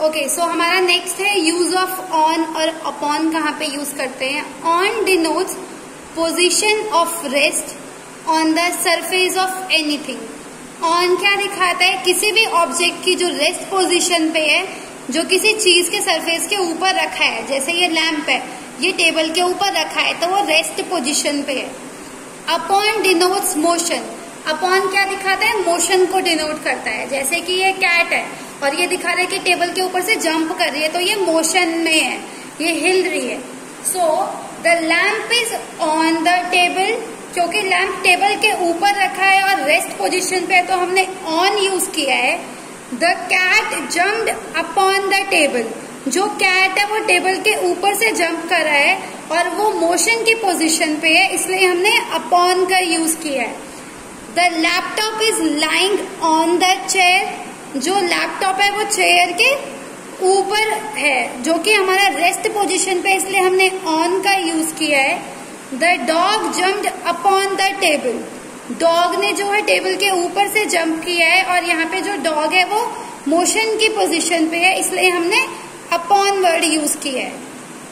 Okay, सो हमारा next है use of on और अपॉन कहाँ पे यूज करते हैं। On denotes position of rest on the surface of anything. On क्या दिखाता है, किसी भी ऑब्जेक्ट की जो रेस्ट पोजीशन पे है, जो किसी चीज के सरफेस के ऊपर रखा है, जैसे ये लैंप है, ये टेबल के ऊपर रखा है तो वो रेस्ट पोजीशन पे है। Upon denotes motion. अपॉन क्या दिखाता है, मोशन को डिनोट करता है। जैसे कि ये कैट है और ये दिखा रहा है कि टेबल के ऊपर से जंप कर रही है, तो ये मोशन में है, ये हिल रही है। So the lamp is on the table, क्योंकि लैम्प टेबल के ऊपर रखा है और रेस्ट पोजीशन पे है तो हमने ऑन यूज किया है। The cat jumped upon the table. जो कैट है वो टेबल के ऊपर से जंप कर रहा है और वो मोशन की पोजीशन पे है, इसलिए हमने अपॉन का यूज किया है। The laptop is lying on the chair. जो लैपटॉप है वो चेयर के ऊपर है, जो कि हमारा रेस्ट पोजीशन पे, इसलिए हमने ऑन का यूज किया है। The dog jumped upon the table. Dog ने जो है टेबल के ऊपर से जंप किया है और यहाँ पे जो डॉग है वो मोशन की पोजीशन पे है, इसलिए हमने अपॉन वर्ड यूज किया है।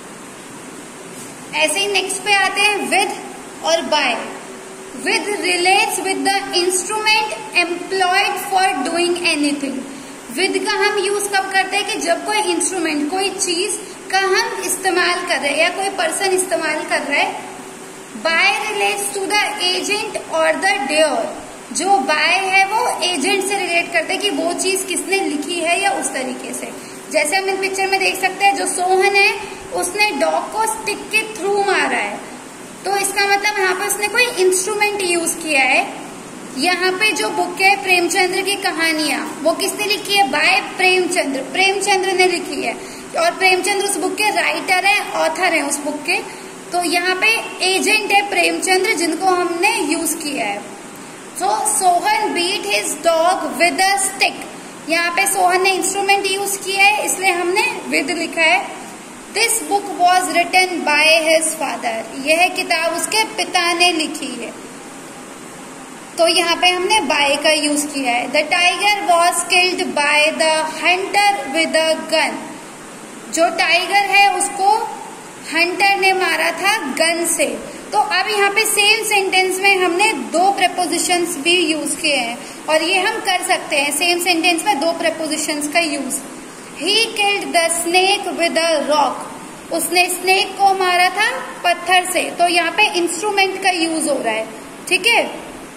ऐसे ही नेक्स्ट पे आते हैं विद और by. With relates with the instrument employed for doing anything. With का हम यूज कब करते हैं कि जब कोई इंस्ट्रूमेंट, कोई चीज का हम इस्तेमाल कर रहे हैं या कोई पर्सन इस्तेमाल कर रहा है। By relates to the agent और द डेयर। जो बाय है वो एजेंट से रिलेट करते हैं कि वो चीज किसने लिखी है या उस तरीके से। जैसे हम इन पिक्चर में देख सकते हैं, जो सोहन है उसने डॉग को स्टिक के थ्रू मारा है, तो इसका मतलब यहाँ पे उसने कोई इंस्ट्रूमेंट यूज किया है। यहाँ पे जो बुक है प्रेमचंद्र की कहानियां, वो किसने लिखी है, बाय प्रेमचंद्र। प्रेमचंद्र ने लिखी है और प्रेमचंद्र उस बुक के राइटर है, ऑथर है उस बुक के। तो यहाँ पे एजेंट है प्रेमचंद्र, जिनको हमने यूज किया है। तो Sohan beat his dog with a stick. यहाँ पे सोहन ने इंस्ट्रूमेंट यूज किया है, इसलिए हमने विद लिखा है। This book was written by his father. यह किताब उसके पिता ने लिखी है, तो यहाँ पे हमने बाय का यूज किया है। The tiger was killed by the hunter with a gun. जो टाइगर है उसको हंटर ने मारा था गन से। तो अब यहाँ पे सेम सेंटेंस में हमने दो प्रेपोजिशंस भी यूज किए हैं और ये हम कर सकते हैं सेम सेंटेंस में दो प्रेपोजिशंस का use. He killed the snake with a rock. उसने स्नेक को मारा था पत्थर से, तो यहाँ पे इंस्ट्रूमेंट का यूज हो रहा है। ठीक है।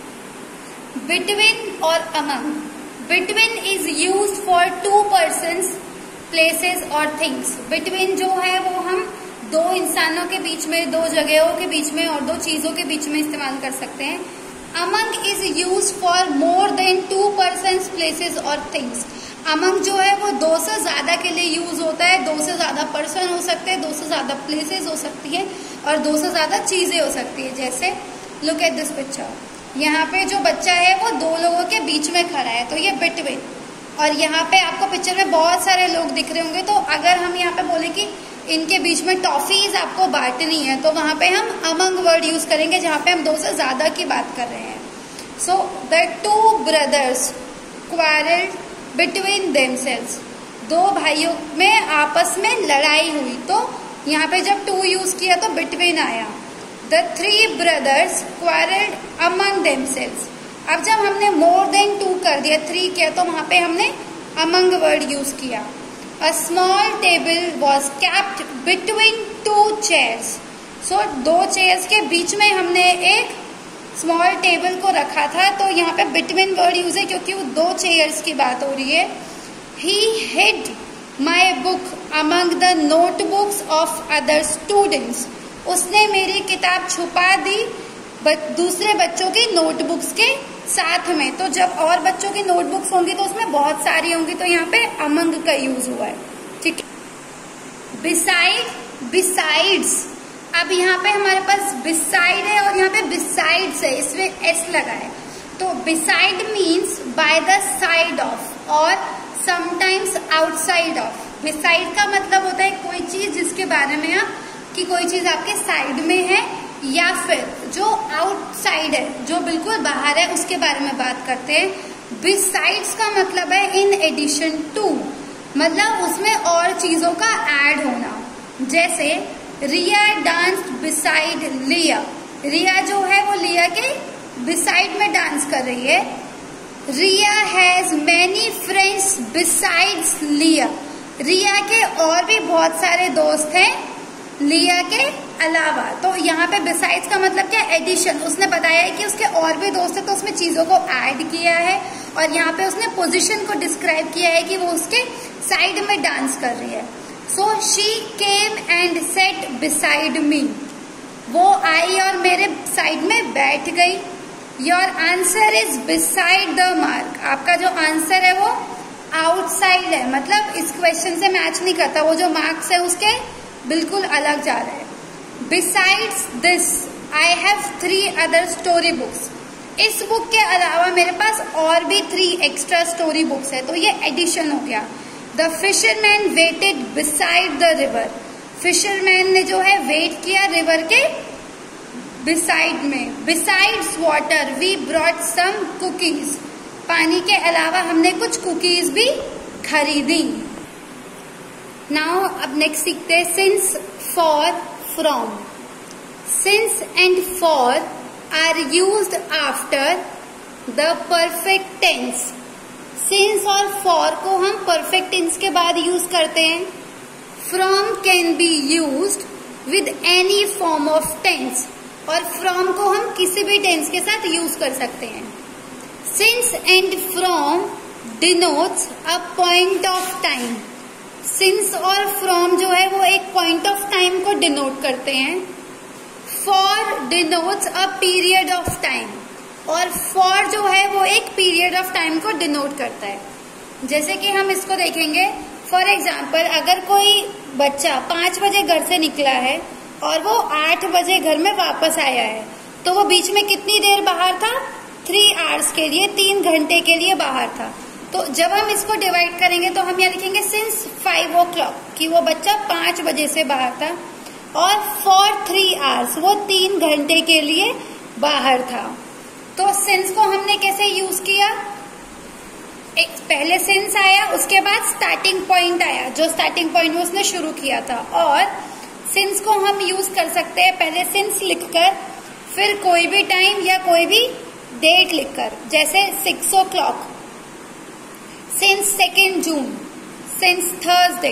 बिटवीन और among. Between is used for two persons, places और थिंग्स। बिटवीन जो है वो हम दो इंसानों के बीच में, दो जगहों के बीच में और दो चीजों के बीच में इस्तेमाल कर सकते हैं। Among is use for more than two persons, places और थिंग्स। अमंग जो है वो दो से ज्यादा के लिए यूज होता है। दो से ज्यादा पर्सन हो सकते हैं, दो से ज्यादा प्लेसेस हो सकती है और दो से ज्यादा चीजें हो सकती है। जैसे लुक एट दिस पिक्चर, यहाँ पे जो बच्चा है वो दो लोगों के बीच में खड़ा है, तो ये बिटवीन। और यहाँ पे आपको पिक्चर में बहुत सारे लोग दिख रहे होंगे, तो अगर हम यहाँ पे बोले कि इनके बीच में टॉफीज आपको बांटनी है, तो वहां पे हम अमंग वर्ड यूज करेंगे, जहां पे हम दो से ज्यादा की बात कर रहे हैं। So the two brothers quarrelled between themselves. दो भाइयों में आपस में लड़ाई हुई, तो यहाँ पे जब टू यूज किया तो बिटवीन आया। The three brothers quarrelled among themselves. अब जब हमने मोर देन टू कर दिया, थ्री किया, तो वहां पे हमने अमंग वर्ड यूज किया। A small table was kept between two chairs. So दो चेयर्स के बीच में हमने एक स्मॉल टेबल को रखा था, तो यहाँ पे between वर्ड यूज है क्योंकि वो दो चेयर्स की बात हो रही है। He hid my book among the notebooks of other students. उसने मेरी किताब छुपा दी दूसरे बच्चों की नोटबुक्स के साथ में। तो जब और बच्चों की नोटबुक्स होंगी तो उसमें बहुत सारी होंगी, तो यहाँ पे अमंग का यूज हुआ है। ठीक है। Beside, besides. अब यहाँ पे हमारे पास बिसाइड है और यहाँ पे बिसाइड्स है, इसमें एस लगा है। तो beside means by the side of और समटाइम्स आउटसाइड ऑफ। बिसाइड का मतलब होता है कोई चीज जिसके बारे में आप, कि कोई चीज आपके साइड में है, या फिर जो आउटसाइड है, जो बिल्कुल बाहर है, उसके बारे में बात करते हैं। बिसाइड्स का मतलब है इन एडिशन टू, मतलब उसमें और चीजों का ऐड होना। जैसे रिया डांस बिसाइड लिया, रिया जो है वो लिया के बिसाइड में डांस कर रही है। Riya has many friends besides Liya, Riya के और भी बहुत सारे दोस्त हैं लिया के अलावा। तो यहाँ पे बिसाइड्स का मतलब क्या, एडिशन। उसने बताया है कि उसके और भी दोस्त है, तो उसमें चीजों को ऐड किया है। और यहाँ पे उसने पोजीशन को डिस्क्राइब किया है कि वो उसके साइड में डांस कर रही है। So she came and set beside me, वो आई और मेरे साइड में बैठ गई। Your answer is beside the mark, आपका जो आंसर है वो आउटसाइड है, मतलब इस क्वेश्चन से मैच नहीं करता, वो जो मार्क्स है उसके बिल्कुल अलग जा रहा है। Besides this I have 3 other story books, इस बुक के अलावा मेरे पास और भी 3 एक्स्ट्रा स्टोरी बुक्स है, तो ये एडिशन हो गया। The fisherman waited beside the river, fisherman ने जो है वेट किया रिवर के बिसाइड में। Besides water we brought some cookies, पानी के अलावा हमने कुछ कुकीज भी खरीदी। नाउ अब नेक्स्ट सीखते हैं since, for, from. Since and for are used after the perfect tense. Since और फॉर को हम परफेक्ट टेंस के बाद यूज करते हैं। From can be used with any form of tense, और फ्रॉम को हम किसी भी टेंस के साथ यूज कर सकते हैं। Since and from denotes a point of time, since और फ्रॉम जो है वो एक पॉइंट ऑफ टाइम को डिनोट करते हैं। For denotes a period of time, और फॉर जो है वो एक पीरियड ऑफ टाइम को डिनोट करता है। जैसे कि हम इसको देखेंगे, फॉर एग्जाम्पल अगर कोई बच्चा 5 बजे घर से निकला है और वो 8 बजे घर में वापस आया है, तो वो बीच में कितनी देर बाहर था, 3 आवर्स के लिए, 3 घंटे के लिए बाहर था। तो जब हम इसको डिवाइड करेंगे तो हम यहाँ लिखेंगे सिंस 5 o'clock, कि वो बच्चा 5 बजे से बाहर था, और फॉर 3 आवर्स, वो 3 घंटे के लिए बाहर था। तो सिंस को हमने कैसे यूज किया, एक पहले सिंस आया, उसके बाद स्टार्टिंग पॉइंट आया, जो स्टार्टिंग पॉइंट में उसने शुरू किया था। और सिंस को हम यूज कर सकते हैं पहले सिंस लिखकर, फिर कोई भी टाइम या कोई भी डेट लिखकर, जैसे 6 o'clock, सिंस 2 जून, सिंस थर्सडे,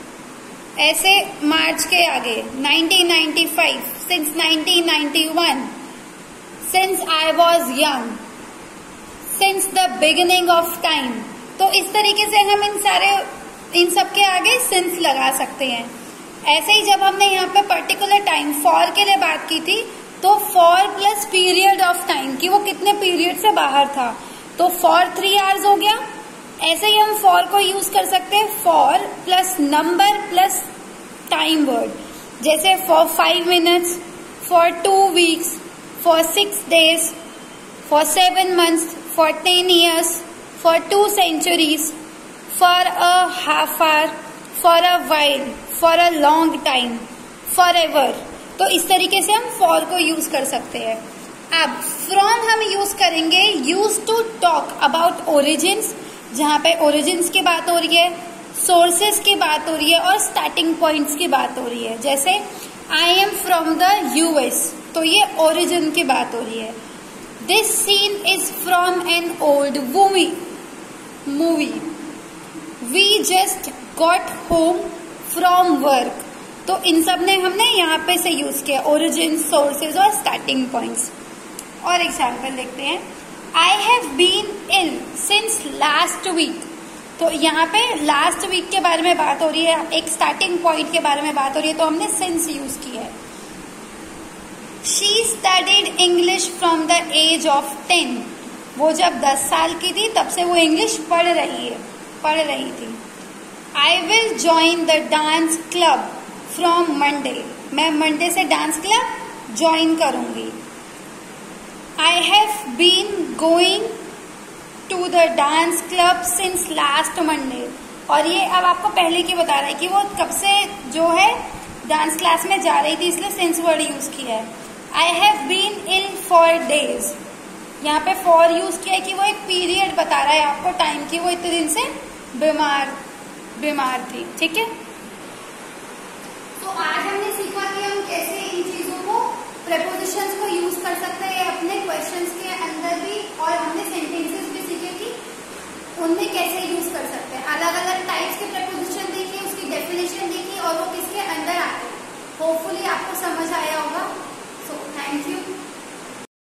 ऐसे मार्च के आगे 1995, since 1991, since I was young, since the beginning of time. तो इस तरीके से हम इन सब के आगे सिंस लगा सकते हैं। ऐसे ही जब हमने यहाँ पे पर्टिकुलर टाइम फॉर के लिए बात की थी, तो for plus period of time, कि वो कितने पीरियड से बाहर था, तो फॉर 3 आवर्स हो गया। ऐसे ही हम फॉर को यूज कर सकते हैं, for plus number plus time word, जैसे for 5 minutes, for 2 weeks, for 6 days, for 7 months, for 10 years, for 2 centuries, for a half hour, for a while, for a long time, forever। तो इस तरीके से हम for को use कर सकते हैं। अब फ्रॉम हम यूज करेंगे use to talk about origins, जहाँ पे ओरिजिन्स की बात हो रही है, सोर्सेस की बात हो रही है, और स्टार्टिंग पॉइंट्स की बात हो रही है। जैसे I am from the US, तो ये ओरिजिन की बात हो रही है। This scene is from an old movie, we just got home from work. तो इन सब ने हमने यहाँ पे से यूज किया, ओरिजिन, सोर्सेज और स्टार्टिंग पॉइंट्स। और एग्जाम्पल देखते हैं, I have been ill since last week, तो यहाँ पे लास्ट वीक के बारे में बात हो रही है, एक स्टार्टिंग पॉइंट के बारे में बात हो रही है, तो हमने सिंस यूज की है। She studied English from the age of 10, वो जब 10 साल की थी तब से वो इंग्लिश पढ़ रही थी। I will join the dance club from Monday, मैं मंडे से डांस क्लब ज्वाइन करूंगी। I have been going to the dance club since last Monday, और ये अब आपको पहले की बता रहा है कि वो कब से जो है डांस क्लास में जा रही थी, इसलिए सिंस वर्ड यूज किया है। I have been ill for days, यहाँ पे फॉर यूज किया है कि वो एक पीरियड बता रहा है आपको टाइम की, वो इतने दिन से बीमार थी। ठीक है, तो आज हमने सीखा कि हम कैसे इन चीजों को, प्रेपोजिशंस को यूज कर सकते हैं अपने क्वेश्चंस के अंदर भी, और हमने सेंटेंसेस भी सीखे कि उनमें कैसे यूज कर सकते हैं। अलग अलग टाइप्स के प्रेपोजिशन देखिए, उसकी डेफिनेशन देखिए और वो किसके अंदर आते हैं। होपफुली आपको समझ आया होगा। So thank you.